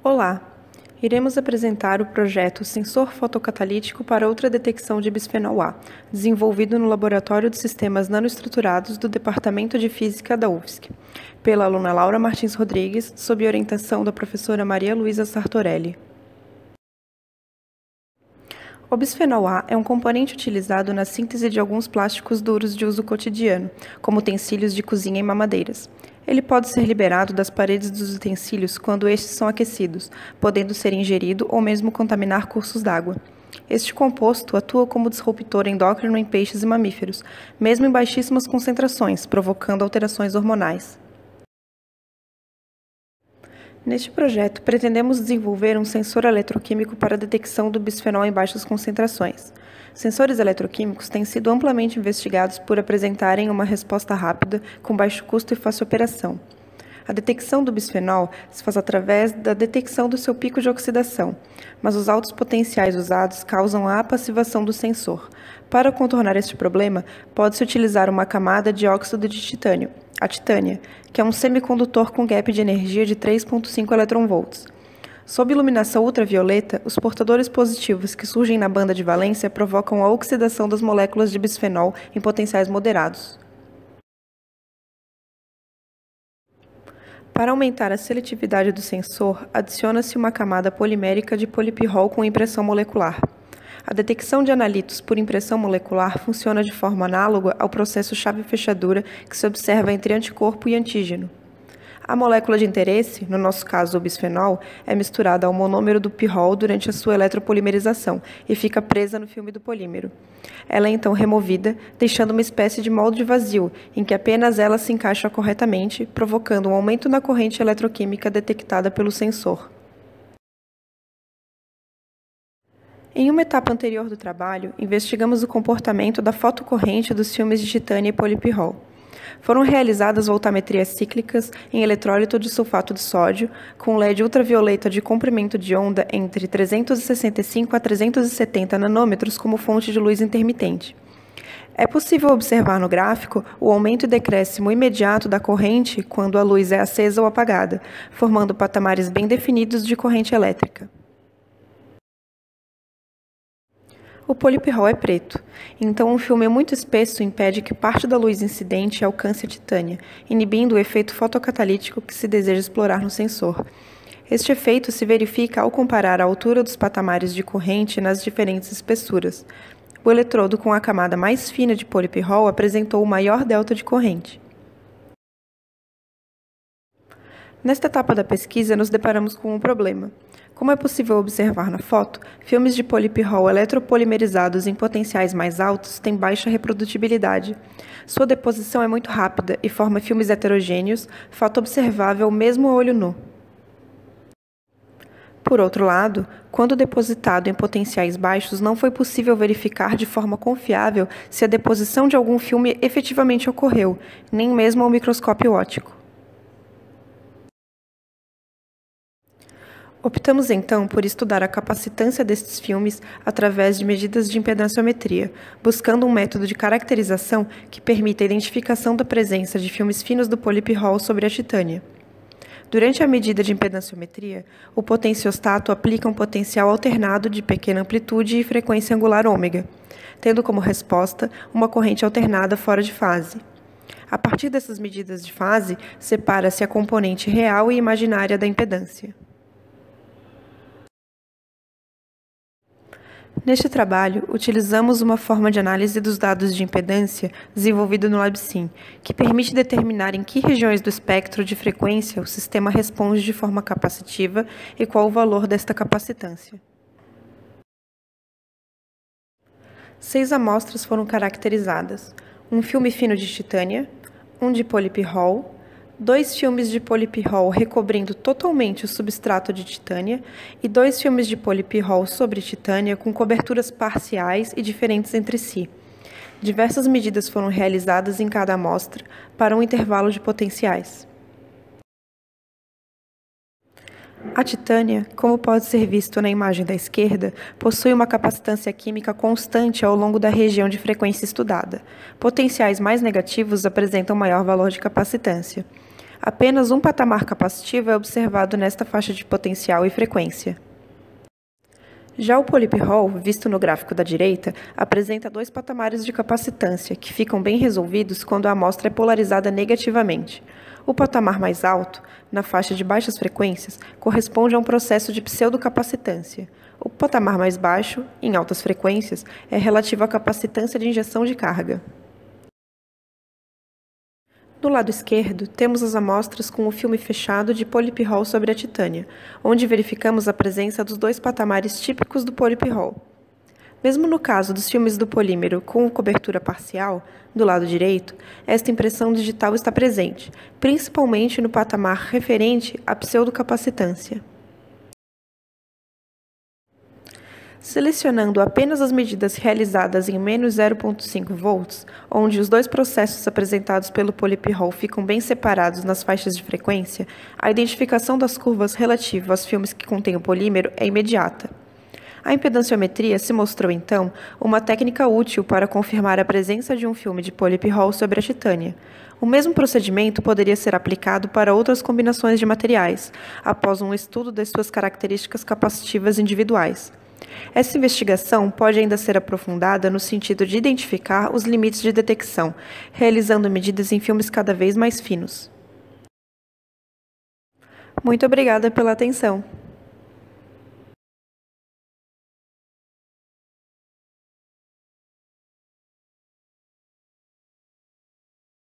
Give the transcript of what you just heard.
Olá! Iremos apresentar o projeto Sensor Fotocatalítico para ultradetecção de bisfenol A, desenvolvido no Laboratório de Sistemas Nanoestruturados do Departamento de Física da UFSC, pela aluna Laura Martins Rodrigues, sob orientação da professora Maria Luísa Sartorelli. O bisfenol A é um componente utilizado na síntese de alguns plásticos duros de uso cotidiano, como utensílios de cozinha e mamadeiras. Ele pode ser liberado das paredes dos utensílios quando estes são aquecidos, podendo ser ingerido ou mesmo contaminar cursos d'água. Este composto atua como disruptor endócrino em peixes e mamíferos, mesmo em baixíssimas concentrações, provocando alterações hormonais. Neste projeto, pretendemos desenvolver um sensor eletroquímico para a detecção do bisfenol em baixas concentrações. Sensores eletroquímicos têm sido amplamente investigados por apresentarem uma resposta rápida, com baixo custo e fácil operação. A detecção do bisfenol se faz através da detecção do seu pico de oxidação, mas os altos potenciais usados causam a apassivação do sensor. Para contornar este problema, pode-se utilizar uma camada de óxido de titânio, a titânia, que é um semicondutor com gap de energia de 3,5 eV. Sob iluminação ultravioleta, os portadores positivos que surgem na banda de valência provocam a oxidação das moléculas de bisfenol em potenciais moderados. Para aumentar a seletividade do sensor, adiciona-se uma camada polimérica de polipirrol com impressão molecular. A detecção de analitos por impressão molecular funciona de forma análoga ao processo chave-fechadura que se observa entre anticorpo e antígeno. A molécula de interesse, no nosso caso o bisfenol, é misturada ao monômero do pirrol durante a sua eletropolimerização e fica presa no filme do polímero. Ela é então removida, deixando uma espécie de molde vazio, em que apenas ela se encaixa corretamente, provocando um aumento na corrente eletroquímica detectada pelo sensor. Em uma etapa anterior do trabalho, investigamos o comportamento da fotocorrente dos filmes de titânio e polipirrol. Foram realizadas voltametrias cíclicas em eletrólito de sulfato de sódio, com LED ultravioleta de comprimento de onda entre 365 a 370 nanômetros como fonte de luz intermitente. É possível observar no gráfico o aumento e decréscimo imediato da corrente quando a luz é acesa ou apagada, formando patamares bem definidos de corrente elétrica. O polipirrol é preto, então um filme muito espesso impede que parte da luz incidente alcance a titânia, inibindo o efeito fotocatalítico que se deseja explorar no sensor. Este efeito se verifica ao comparar a altura dos patamares de corrente nas diferentes espessuras. O eletrodo com a camada mais fina de polipirrol apresentou o maior delta de corrente. Nesta etapa da pesquisa, nos deparamos com um problema. Como é possível observar na foto, filmes de polipirrol eletropolimerizados em potenciais mais altos têm baixa reprodutibilidade. Sua deposição é muito rápida e forma filmes heterogêneos, fato observável mesmo a olho nu. Por outro lado, quando depositado em potenciais baixos, não foi possível verificar de forma confiável se a deposição de algum filme efetivamente ocorreu, nem mesmo ao microscópio óptico. Optamos então por estudar a capacitância destes filmes através de medidas de impedanciometria, buscando um método de caracterização que permita a identificação da presença de filmes finos do polipirrol sobre a titânia. Durante a medida de impedanciometria, o potenciostato aplica um potencial alternado de pequena amplitude e frequência angular ômega, tendo como resposta uma corrente alternada fora de fase. A partir dessas medidas de fase, separa-se a componente real e imaginária da impedância. Neste trabalho, utilizamos uma forma de análise dos dados de impedância desenvolvida no LabSim, que permite determinar em que regiões do espectro de frequência o sistema responde de forma capacitiva e qual o valor desta capacitância. 6 amostras foram caracterizadas: um filme fino de titânia, um de polipirrol, 2 filmes de polipirrol recobrindo totalmente o substrato de titânia e 2 filmes de polipirrol sobre titânia com coberturas parciais e diferentes entre si. Diversas medidas foram realizadas em cada amostra para um intervalo de potenciais. A titânia, como pode ser visto na imagem da esquerda, possui uma capacitância química constante ao longo da região de frequência estudada. Potenciais mais negativos apresentam maior valor de capacitância. Apenas um patamar capacitivo é observado nesta faixa de potencial e frequência. Já o Polyp-Hall, visto no gráfico da direita, apresenta 2 patamares de capacitância, que ficam bem resolvidos quando a amostra é polarizada negativamente. O patamar mais alto, na faixa de baixas frequências, corresponde a um processo de pseudocapacitância. O patamar mais baixo, em altas frequências, é relativo à capacitância de injeção de carga. Do lado esquerdo, temos as amostras com o filme fechado de Polyp-Hall sobre a titânia, onde verificamos a presença dos 2 patamares típicos do Polyp-Hall. Mesmo no caso dos filmes do polímero com cobertura parcial, do lado direito, esta impressão digital está presente, principalmente no patamar referente à pseudocapacitância. Selecionando apenas as medidas realizadas em menos 0,5 volts, onde os 2 processos apresentados pelo Polyp-Hall ficam bem separados nas faixas de frequência, a identificação das curvas relativas aos filmes que contêm o polímero é imediata. A impedanciometria se mostrou, então, uma técnica útil para confirmar a presença de um filme de Polyp-Hall sobre a titânia. O mesmo procedimento poderia ser aplicado para outras combinações de materiais, após um estudo das suas características capacitivas individuais. Essa investigação pode ainda ser aprofundada no sentido de identificar os limites de detecção, realizando medidas em filmes cada vez mais finos. Muito obrigada pela atenção!